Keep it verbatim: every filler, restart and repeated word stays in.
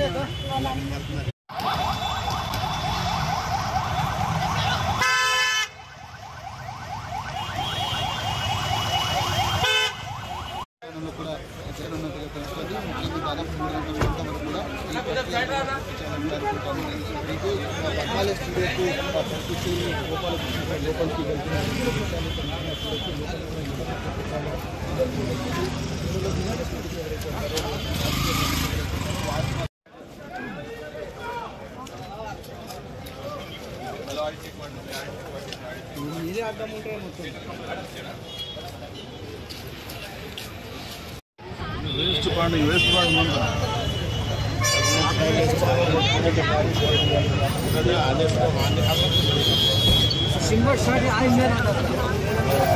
కూడా చేరున్నట్టుగా తెలుస్తుంది. ముఖ్యంగా దాదాపు మూడు గంటల మొత్తం వరకు కూడా మీకు పక్కాల స్టూడియోకు పంపించి లోపలికి లోపలికి మీరే అర్థం ఉంటే మొత్తం వేస్ట్ పాండి వేస్ట్ పాండి ముందు సింగర్ షాట్ ఆయన